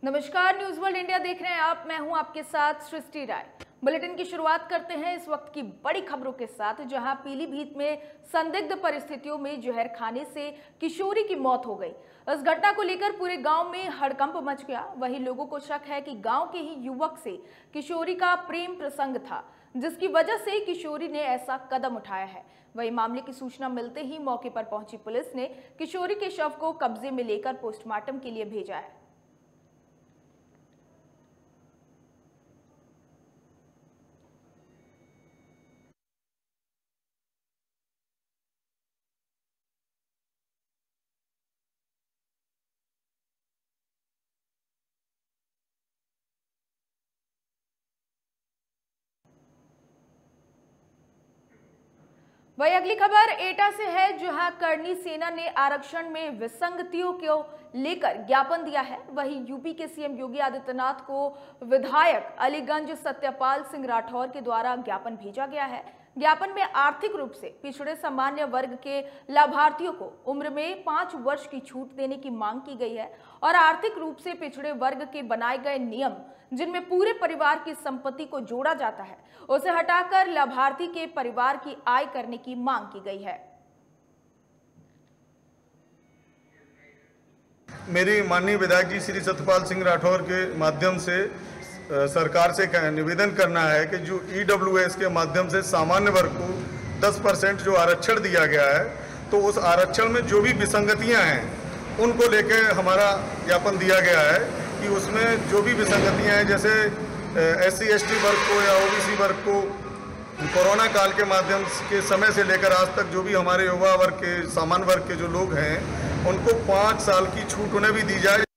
नमस्कार, news world India देख रहे हैं आप। मैं हूं आपके साथ सृष्टि राय। बुलेटिन की शुरुआत करते हैं इस वक्त की बड़ी खबरों के साथ, जहां पीलीभीत में संदिग्ध परिस्थितियों में जहर खाने से किशोरी की मौत हो गई। इस घटना को लेकर पूरे गांव में हड़कंप मच गया। वहीं लोगों को शक है कि गांव के ही युवक से किशोरी का प्रेम प्रसंग था, जिसकी वजह से किशोरी ने ऐसा कदम उठाया है। वहीं मामले की सूचना मिलते ही मौके पर पहुंची पुलिस ने किशोरी के शव को कब्जे में लेकर पोस्टमार्टम के लिए भेजा है। वही अगली खबर एटा से है, जहां करनी सेना ने आरक्षण में विसंगतियों को लेकर ज्ञापन दिया है। वहीं यूपी के सीएम योगी आदित्यनाथ को विधायक अलीगंज सत्यपाल सिंह राठौर के द्वारा ज्ञापन भेजा गया है। ज्ञापन में आर्थिक रूप से पिछड़े सामान्य वर्ग के लाभार्थियों को उम्र में 5 वर्ष की छूट देने की मांग की गई है और आर्थिक रूप से पिछड़े वर्ग के बनाए गए नियम, जिनमें पूरे परिवार की संपत्ति को जोड़ा जाता है, उसे हटाकर लाभार्थी के परिवार की आय करने की मांग की गई है। मेरी माननीय विधायक जी श्री सत्यपाल सिंह राठौर के माध्यम से सरकार से निवेदन करना है कि जो ईडब्ल्यूएस के माध्यम से सामान्य वर्ग को 10% जो आरक्षण दिया गया है, तो उस आरक्षण में जो भी विसंगतियां हैं उनको लेकर हमारा ज्ञापन दिया गया है कि उसमें जो भी विसंगतियां हैं, जैसे SC/ST वर्ग को या OBC वर्ग को कोरोना काल के माध्यम के समय से लेकर आज तक जो भी हमारे युवा वर्ग के सामान्य वर्ग के जो लोग हैं उनको 5 साल की छूट उन्हें भी दी जाए।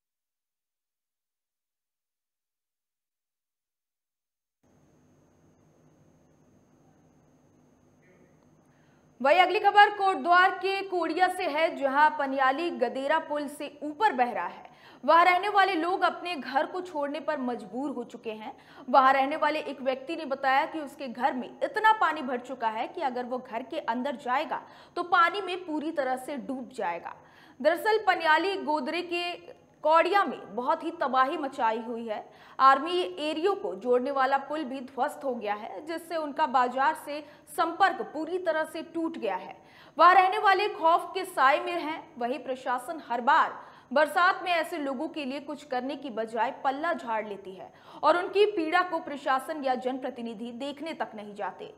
वही अगली खबर कोटद्वार के कोड़िया से है, जहां पनियाली गदेरा पुल से ऊपर बह रहा है। वहां रहने वाले लोग अपने घर को छोड़ने पर मजबूर हो चुके हैं। वहां रहने वाले एक व्यक्ति ने बताया कि उसके घर में इतना पानी भर चुका है कि अगर वो घर के अंदर जाएगा तो पानी में पूरी तरह से डूब जाएगा। दरअसल पनियाली गोदरे के कौड़िया में बहुत ही तबाही मचाई हुई है। आर्मी एरियो को जोड़ने वाला पुल भी ध्वस्त हो गया है, जिससे उनका बाजार से संपर्क पूरी तरह से टूट गया है। वहां रहने वाले खौफ के साए में हैं। वहीं प्रशासन हर बार बरसात में ऐसे लोगों के लिए कुछ करने की बजाय पल्ला झाड़ लेती है और उनकी पीड़ा को प्रशासन या जनप्रतिनिधि देखने तक नहीं जाते।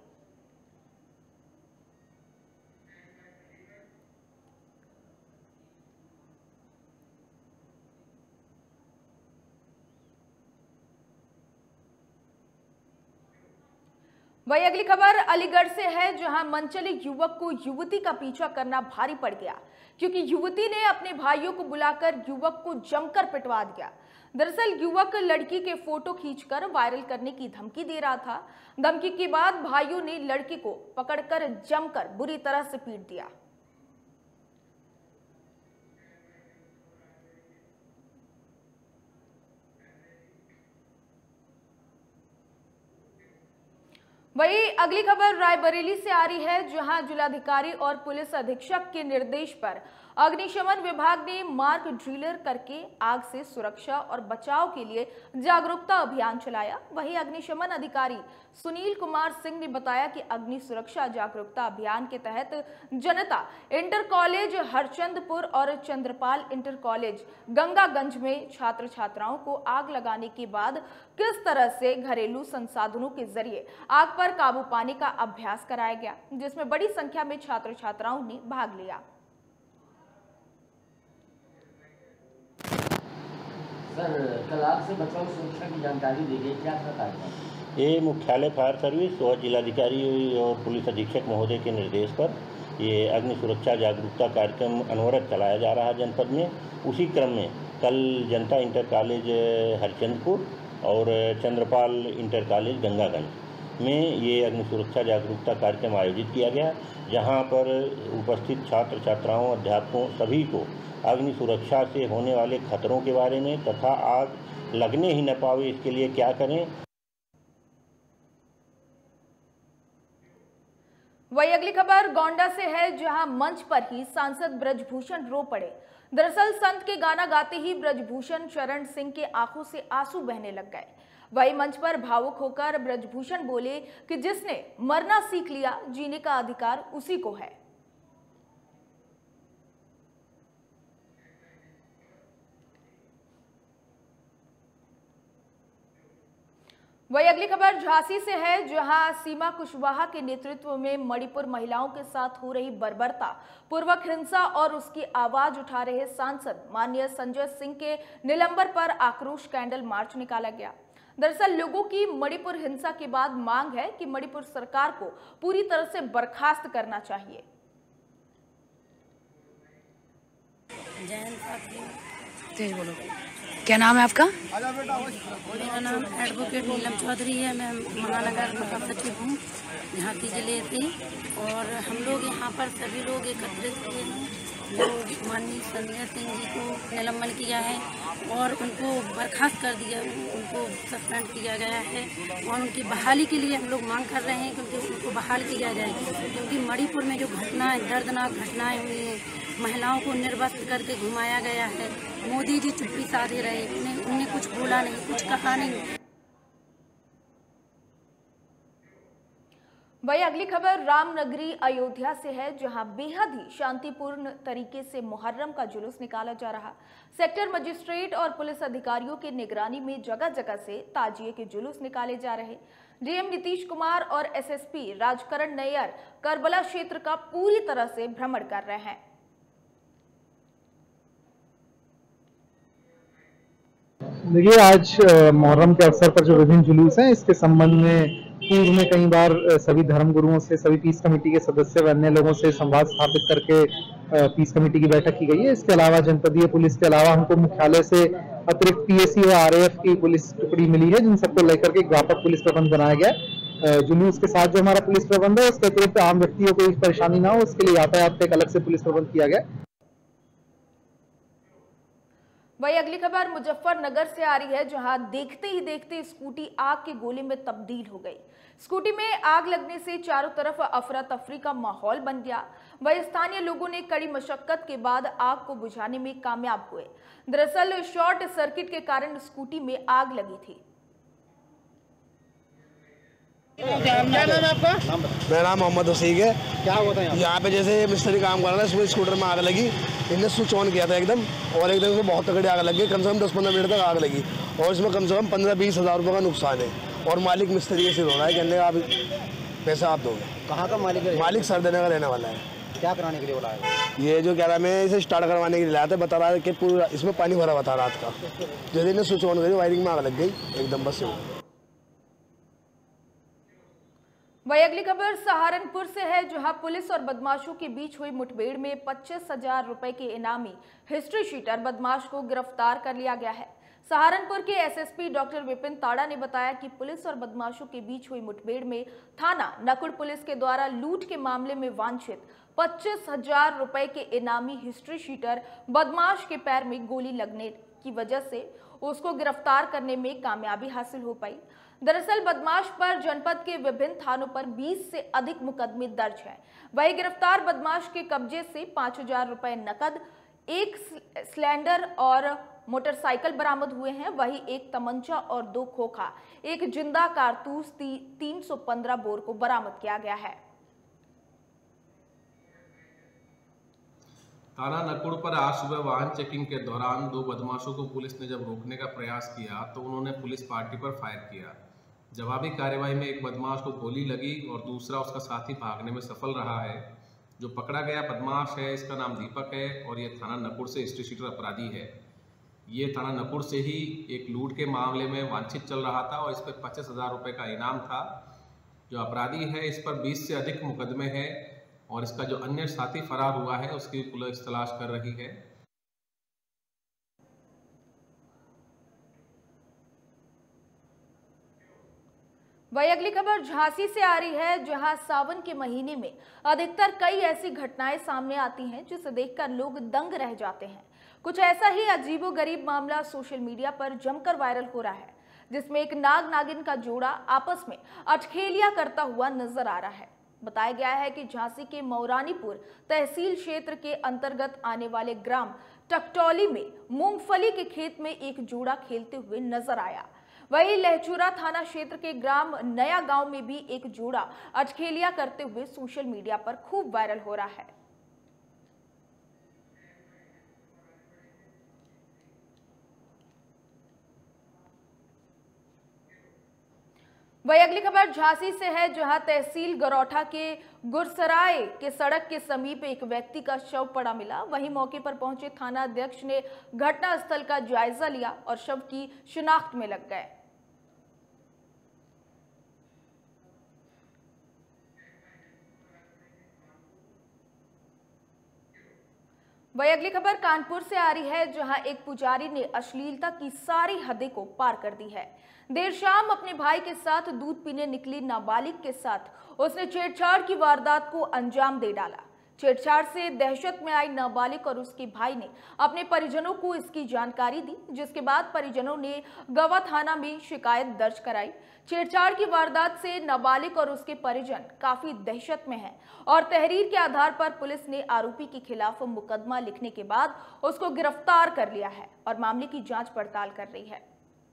वही अगली खबर अलीगढ़ से है, जहां मनचले युवक को युवती का पीछा करना भारी पड़ गया, क्योंकि युवती ने अपने भाइयों को बुलाकर युवक को जमकर पिटवा दिया। दरअसल युवक लड़की के फोटो खींचकर वायरल करने की धमकी दे रहा था। धमकी के बाद भाइयों ने लड़की को पकड़कर जमकर बुरी तरह से पीट दिया। वही अगली खबर रायबरेली से आ रही है, जहां जिलाधिकारी और पुलिस अधीक्षक के निर्देश पर अग्निशमन विभाग ने मार्क ड्रिलर करके आग से सुरक्षा और बचाव के लिए जागरूकता अभियान चलाया। वहीं अग्निशमन अधिकारी सुनील कुमार सिंह ने बताया कि अग्नि सुरक्षा जागरूकता अभियान के तहत जनता इंटर कॉलेज हरचंदपुर और चंद्रपाल इंटर कॉलेज गंगागंज में छात्र छात्राओं को आग लगाने के बाद किस तरह से घरेलू संसाधनों के जरिए आग पर काबू पाने का अभ्यास कराया गया, जिसमें बड़ी संख्या में छात्र छात्राओं ने भाग लिया। सर, कल आग से बचाव सुरक्षा की जानकारी दी गई, क्या था कार्यक्रम? ये मुख्यालय फायर सर्विस और जिलाधिकारी और पुलिस अधीक्षक महोदय के निर्देश पर ये अग्नि सुरक्षा जागरूकता कार्यक्रम अनवरत चलाया जा रहा है जनपद में। उसी क्रम में कल जनता इंटर कॉलेज हरचंदपुर और चंद्रपाल इंटर कॉलेज गंगागंज में ये अग्नि सुरक्षा जागरूकता कार्यक्रम आयोजित किया गया, जहां पर उपस्थित छात्र छात्राओं अध्यापकों सभी को अग्नि सुरक्षा से होने वाले खतरों के बारे में तथा आग लगने ही न पावे इसके लिए क्या करें। वही अगली खबर गोंडा से है, जहां मंच पर ही सांसद ब्रजभूषण रो पड़े। दरअसल संत के गाना गाते ही ब्रजभूषण शरण सिंह के आंखों से आंसू बहने लग गए। वही मंच पर भावुक होकर ब्रजभूषण बोले कि जिसने मरना सीख लिया, जीने का अधिकार उसी को है। वही अगली खबर झांसी से है, जहां सीमा कुशवाहा के नेतृत्व में मणिपुर महिलाओं के साथ हो रही बर्बरता पूर्वक हिंसा और उसकी आवाज उठा रहे सांसद माननीय संजय सिंह के निलंबन पर आक्रोश कैंडल मार्च निकाला गया। दरअसल लोगों की मणिपुर हिंसा के बाद मांग है कि मणिपुर सरकार को पूरी तरह से बर्खास्त करना चाहिए। तेज बोलो, क्या नाम है आपका? मेरा नाम एडवोकेट नीलम चौधरी है। मैं महानगर मतलब सचिव हूँ यहाँ की जिले से, और हम लोग यहाँ पर सभी लोग एकत्रित हुए हैं जो माननीय संजय सिंह जी को निलंबन किया है और उनको बर्खास्त कर दिया, उनको सस्पेंड किया गया है और उनकी बहाली के लिए हम लोग मांग कर रहे हैं क्योंकि उनको बहाल किया जाए। क्योंकि मणिपुर में जो घटनाएं, दर्दनाक घटनाएं हुई हैं, महिलाओं को निर्वस्त्र करके घुमाया गया है, मोदी जी चुप्पी साधे रहे, उन्हें कुछ बोला नहीं, कुछ कहा नहीं। वही अगली खबर रामनगरी अयोध्या से है, जहां बेहद ही शांतिपूर्ण तरीके से मुहर्रम का जुलूस निकाला जा रहा। सेक्टर मजिस्ट्रेट और पुलिस अधिकारियों की निगरानी में जगह जगह से ताजिए के जुलूस निकाले जा रहे। डीएम नीतीश कुमार और एसएसपी राजकरण नैयर करबला क्षेत्र का पूरी तरह से भ्रमण कर रहे हैं। देखिए, आज मुहर्रम के अवसर पर जो विभिन्न जुलूस हैं, इसके संबंध में पूर्व में कई बार सभी धर्म गुरुओं से, सभी पीस कमेटी के सदस्य व अन्य लोगों से संवाद स्थापित करके पीस कमेटी की बैठक की गई है। इसके अलावा जनपदीय पुलिस के अलावा हमको मुख्यालय से अतिरिक्त पीएसी व आरएएफ की पुलिस टुकड़ी मिली है, जिन सबको लेकर के व्यापक पुलिस प्रबंध बनाया गया। जुलूस के साथ जो हमारा पुलिस प्रबंध है, उसके अतिरिक्त आम व्यक्तियों को कोई परेशानी ना हो, उसके लिए यातायात का एक अलग से पुलिस प्रबंध किया गया। वही अगली खबर मुजफ्फरनगर से आ रही है, जहां देखते ही देखते स्कूटी आग के गोले में तब्दील हो गई। स्कूटी में आग लगने से चारों तरफ अफरा तफरी का माहौल बन गया। वही स्थानीय लोगों ने कड़ी मशक्कत के बाद आग को बुझाने में कामयाब हुए। दरअसल शॉर्ट सर्किट के कारण स्कूटी में आग लगी थी। क्या नाम है आपका? मेरा नाम मोहम्मद हुसैन है। क्या होता है यहाँ पे? जैसे मिस्त्री काम कर रहा था, इसमें स्कूटर में आग लगी, इनने स्विच ऑन किया था एकदम, और एकदम से बहुत तगड़ी आग लगी। कम से कम 10-15 मिनट तक आग लगी और इसमें कम से कम 15-20 हज़ार रुपये का नुकसान है। और मालिक मिस्त्री से हो रहा है, कहने आप पैसा आप दोगे। कहाँ का मालिक है? मालिक सरदेने का रहने वाला है। क्या कराने के लिए बोला है? ये जो कह रहा है, मैं इसे स्टार्ट करवाने के लिए लाया था, बता रहा है कि पूरा इसमें पानी भरा हुआ था रात का। जैसे इन्हें स्विच ऑन करी, वायरिंग में आग लग गई एकदम बस से। वही अगली खबर सहारनपुर से है, जहां पुलिस और बदमाशों के बीच हुई मुठभेड़ में 25,000 रुपए के इनामी हिस्ट्री शीटर बदमाश को गिरफ्तार कर लिया गया है। सहारनपुर के एसएसपी डॉक्टर विपिन ताड़ा ने बताया कि पुलिस और बदमाशों के बीच हुई मुठभेड़ में थाना नकुड़ पुलिस के द्वारा लूट के मामले में वांछित 25,000 रुपए के इनामी हिस्ट्री शीटर बदमाश के पैर में गोली लगने की वजह से उसको गिरफ्तार करने में कामयाबी हासिल हो पाई। दरअसल बदमाश पर जनपद के विभिन्न थानों पर 20 से अधिक मुकदमे दर्ज हैं। वही गिरफ्तार बदमाश के कब्जे से 5,000 रुपए नकद, एक सिलेंडर और मोटरसाइकिल बरामद हुए हैं। वही एक तमंचा और 2 खोखा, एक जिंदा कारतूस 315 बोर को बरामद किया गया है। थाना नकुड़ पर आज सुबह वाहन चेकिंग के दौरान 2 बदमाशों को पुलिस ने जब रोकने का प्रयास किया तो उन्होंने पुलिस पार्टी पर फायर किया। जवाबी कार्रवाई में एक बदमाश को गोली लगी और दूसरा उसका साथी भागने में सफल रहा है। जो पकड़ा गया बदमाश है, इसका नाम दीपक है और ये थाना नकुड़ से हिस्ट्री शीटर अपराधी है। ये थाना नकुड़ से ही एक लूट के मामले में वांछित चल रहा था और इस पर 25,000 रुपये का इनाम था। जो अपराधी है, इस पर 20 से अधिक मुकदमे हैं और इसका जो अन्य साथी फरार हुआ है उसकी पुलिस तलाश कर रही है। वही अगली खबर झांसी से आ रही है, जहां सावन के महीने में अधिकतर कई ऐसी घटनाएं सामने आती हैं जिसे देखकर लोग दंग रह जाते हैं। कुछ ऐसा ही अजीबोगरीब मामला सोशल मीडिया पर जमकर वायरल हो रहा है, जिसमें एक नाग नागिन का जोड़ा आपस में अटखेलियां करता हुआ नजर आ रहा है। बताया गया है कि झांसी के मौरानीपुर तहसील क्षेत्र के अंतर्गत आने वाले ग्राम टकटौली में मूंगफली के खेत में एक जोड़ा खेलते हुए नजर आया। वहीं लहचूरा थाना क्षेत्र के ग्राम नया गांव में भी एक जोड़ा अटखेलिया करते हुए सोशल मीडिया पर खूब वायरल हो रहा है। वही अगली खबर झांसी से है, जहां तहसील गरौठा के गुरसराय के सड़क के समीप एक व्यक्ति का शव पड़ा मिला। वहीं मौके पर पहुंचे थाना अध्यक्ष ने घटनास्थल का जायजा लिया और शव की शिनाख्त में लग गए। वही अगली खबर कानपुर से आ रही है, जहां एक पुजारी ने अश्लीलता की सारी हदें को पार कर दी है। देर शाम अपने भाई के साथ दूध पीने निकली नाबालिग के साथ उसने छेड़छाड़ की वारदात को अंजाम दे डाला। छेड़छाड़ से दहशत में आई नाबालिग और उसके भाई ने अपने परिजनों को इसकी जानकारी दी, जिसके बाद परिजनों ने गवा थाना में शिकायत दर्ज कराई। छेड़छाड़ की वारदात से नाबालिग और उसके परिजन काफी दहशत में हैं और तहरीर के आधार पर पुलिस ने आरोपी के खिलाफ मुकदमा लिखने के बाद उसको गिरफ्तार कर लिया है और मामले की जांच पड़ताल कर रही है।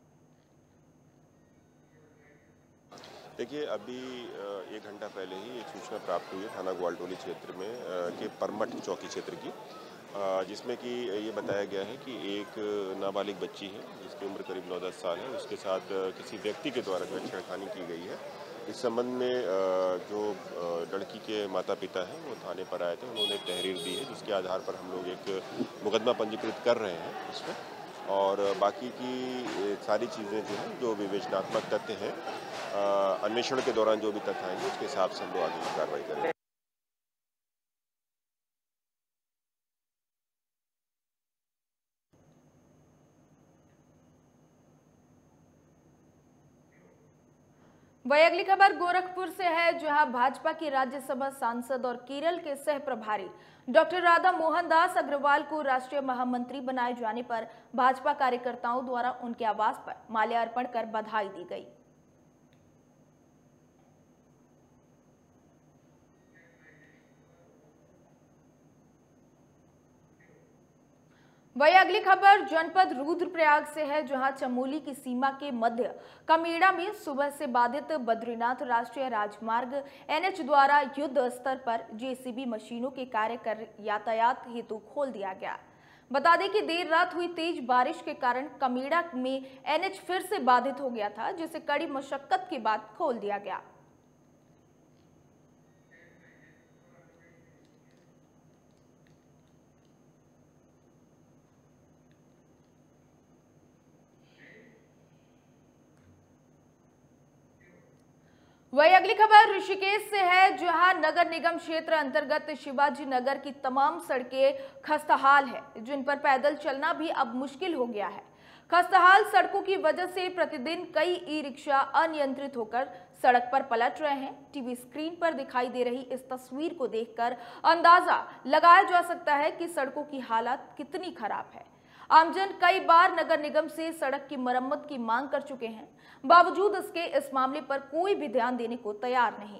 देखिए, अभी 1 घंटा पहले ही एक सूचना प्राप्त हुई है थाना ग्वालटोली क्षेत्र में के परमठ चौकी क्षेत्र की, जिसमें कि ये बताया गया है कि एक नाबालिग बच्ची है जिसकी उम्र करीब 9-10 साल है, उसके साथ किसी व्यक्ति के द्वारा जो छेड़खानी की गई है। इस संबंध में जो लड़की के माता पिता हैं वो थाने पर आए थे, उन्होंने एक तहरीर दी है, जिसके आधार पर हम लोग एक मुकदमा पंजीकृत कर रहे हैं इसमें, और बाकी की सारी चीज़ें जो हैं, जो विवेचनात्मक तथ्य हैं, अन्वेषण के दौरान जो भी तथ्य आएंगे उसके हिसाब से हम लोग आगे की कार्रवाई करेंगे। वही अगली खबर गोरखपुर से है, जहां भाजपा की राज्यसभा सांसद और केरल के सह प्रभारी डॉक्टर राधा मोहन दास अग्रवाल को राष्ट्रीय महामंत्री बनाए जाने पर भाजपा कार्यकर्ताओं द्वारा उनके आवास पर माल्यार्पण कर बधाई दी गई। वही अगली खबर जनपद रुद्रप्रयाग से है, जहां चमोली की सीमा के मध्य कमेड़ा में सुबह से बाधित बद्रीनाथ राष्ट्रीय राजमार्ग NH द्वारा युद्ध स्तर पर JCB मशीनों के कार्य कर यातायात हेतु खोल दिया गया। बता दें कि देर रात हुई तेज बारिश के कारण कमेड़ा में NH फिर से बाधित हो गया था, जिसे कड़ी मशक्कत के बाद खोल दिया गया। वही अगली खबर ऋषिकेश से है, जहां नगर निगम क्षेत्र अंतर्गत शिवाजी नगर की तमाम सड़कें खस्ताहाल है, जिन पर पैदल चलना भी अब मुश्किल हो गया है। खस्ताहाल सड़कों की वजह से प्रतिदिन कई ई-रिक्शा अनियंत्रित होकर सड़क पर पलट रहे हैं। टीवी स्क्रीन पर दिखाई दे रही इस तस्वीर को देखकर अंदाजा लगाया जा सकता है कि सड़कों की हालत कितनी खराब है। आमजन कई बार नगर निगम से सड़क की मरम्मत की मांग कर चुके हैं, बावजूद इसके इस मामले पर कोई भी ध्यान देने को तैयार नहीं।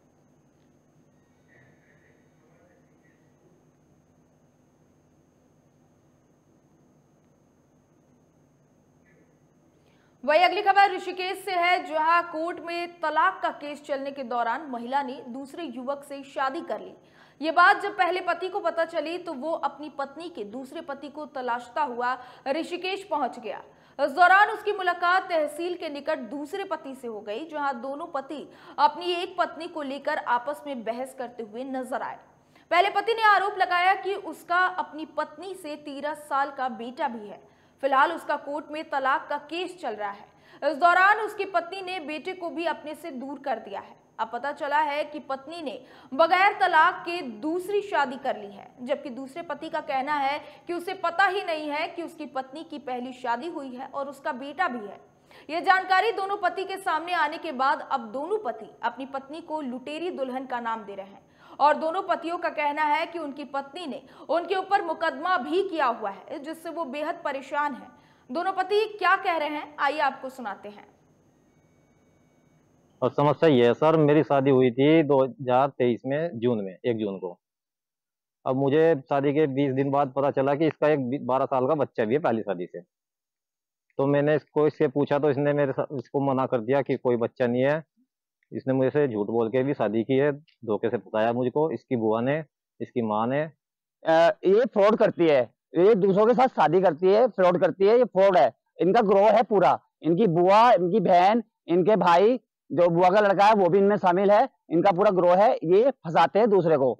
वही अगली खबर ऋषिकेश से है, जहां कोर्ट में तलाक का केस चलने के दौरान महिला ने दूसरे युवक से शादी कर ली। ये बात जब पहले पति को पता चली तो वो अपनी पत्नी के दूसरे पति को तलाशता हुआ ऋषिकेश पहुंच गया। इस दौरान उसकी मुलाकात तहसील के निकट दूसरे पति से हो गई, जहां दोनों पति अपनी एक पत्नी को लेकर आपस में बहस करते हुए नजर आए। पहले पति ने आरोप लगाया कि उसका अपनी पत्नी से 13 साल का बेटा भी है। फिलहाल उसका कोर्ट में तलाक का केस चल रहा है। इस दौरान उसकी पत्नी ने बेटे को भी अपने से दूर कर दिया है। अब पता चला है कि पत्नी ने बगैर तलाक के दूसरी शादी कर ली है, जबकि दूसरे पति का कहना है कि उसे पता ही नहीं है कि उसकी पत्नी की पहली शादी हुई है और उसका बेटा भी है। यह जानकारी दोनों पति के सामने आने के बाद अब दोनों पति अपनी पत्नी को लुटेरी दुल्हन का नाम दे रहे हैं और दोनों पतियों का कहना है कि उनकी पत्नी ने उनके ऊपर मुकदमा भी किया हुआ है, जिससे वो बेहद परेशान हैं। दोनों पति क्या कह रहे हैं, आइए आपको सुनाते हैं। और समस्या ये है सर, मेरी शादी हुई थी 2023 में जून में 1 जून को। अब मुझे शादी के 20 दिन बाद पता चला कि इसका एक 12 साल का बच्चा भी है पहली शादी से। तो मैंने इससे पूछा तो इसने इसको मना कर दिया कि कोई बच्चा नहीं है। इसने मुझे से झूठ बोल के भी शादी की है, धोखे से बताया मुझको, इसकी बुआ ने, इसकी माँ ने। ये फ्रॉड करती है, ये दूसरों के साथ शादी करती है, फ्रॉड करती है, ये फ्रॉड है। इनका ग्रोह है पूरा, इनकी बुआ, इनकी बहन, इनके भाई, जो बुआ का लड़का है वो भी इनमें शामिल है। इनका पूरा ग्रोह है, ये फंसाते हैं दूसरे को।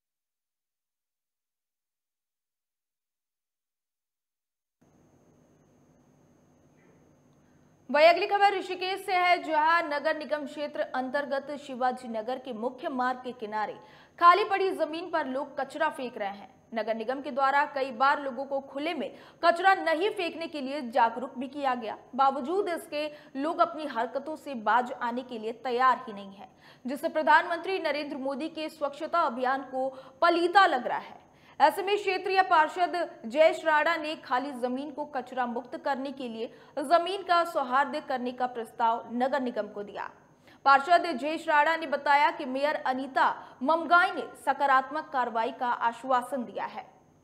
वही अगली खबर ऋषिकेश से है, जहां नगर निगम क्षेत्र अंतर्गत शिवाजी नगर के मुख्य मार्ग के किनारे खाली पड़ी जमीन पर लोग कचरा फेंक रहे हैं। नगर निगम के द्वारा कई बार लोगों को खुले में कचरा नहीं फेंकने के लिए जागरूक भी किया गया, बावजूद इसके लोग अपनी हरकतों से बाज आने के लिए तैयार ही नहीं है, जिससे प्रधानमंत्री नरेंद्र मोदी के स्वच्छता अभियान को पलीता लग रहा है। ऐसे में क्षेत्रीय पार्षद जयेश राणा ने खाली जमीन को कचरा मुक्त करने के लिए जमीन का सौहार्द करने का प्रस्ताव नगर निगम को दिया। पार्षद जयेश राणा ने बताया कि मेयर अनीता ममगाई ने सकारात्मक कार्रवाई का आश्वासन दिया है।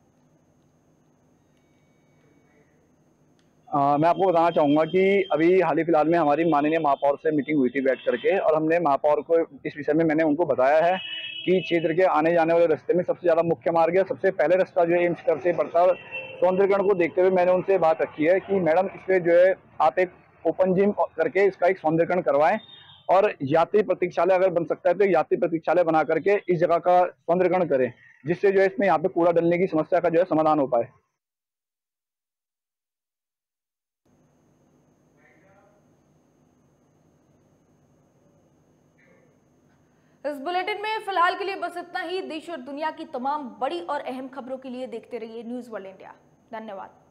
मैं आपको बताना चाहूँगा कि अभी हाल ही फिलहाल में हमारी माननीय महापौर से मीटिंग हुई थी बैठ करके, और हमने महापौर को इस विषय में मैंने उनको बताया है कि क्षेत्र के आने जाने वाले रास्ते में सबसे ज़्यादा मुख्य मार्ग है, सबसे पहले रास्ता जो है एम्स तरफ से पड़ता है। सौंदर्यकरण को देखते हुए मैंने उनसे बात रखी है कि मैडम इस पर जो है आप एक ओपन जिम करके इसका एक सौंदर्यकरण करवाएं, और यात्री प्रतीक्षालय अगर बन सकता है तो यात्री प्रतीक्षालय बना करके इस जगह का सौंदर्यकरण करें, जिससे जो है इसमें यहाँ पे कूड़ा डलने की समस्या का जो है समाधान हो पाए। इस बुलेटिन में फिलहाल के लिए बस इतना ही। देश और दुनिया की तमाम बड़ी और अहम खबरों के लिए देखते रहिए न्यूज़ वर्ल्ड इंडिया। धन्यवाद।